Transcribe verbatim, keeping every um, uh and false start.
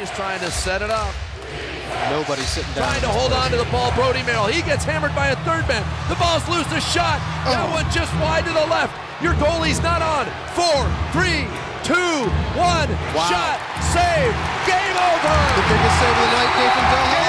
is trying to set it up. Nobody sitting down. Trying to hold on to the ball. Brody Merrill. He gets hammered by a third man. The ball's loose. The shot. Oh. That one just wide to the left. Your goalie's not on. Four, three, two, one. Wow. Shot. Save. Game over. The biggest save of the night came from Del